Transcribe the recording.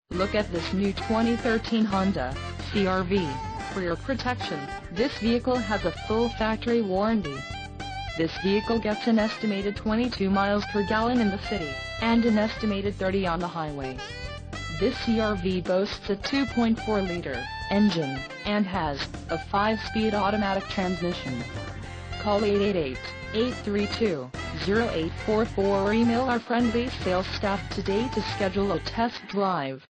Look at this new 2013 Honda CR-V. For your protection, this vehicle has a full factory warranty. This vehicle gets an estimated 22 miles per gallon in the city, and an estimated 30 on the highway. This CR-V boasts a 2.4-liter engine, and has a 5-speed automatic transmission. Call 888-832-0844 or email our friendly sales staff today to schedule a test drive.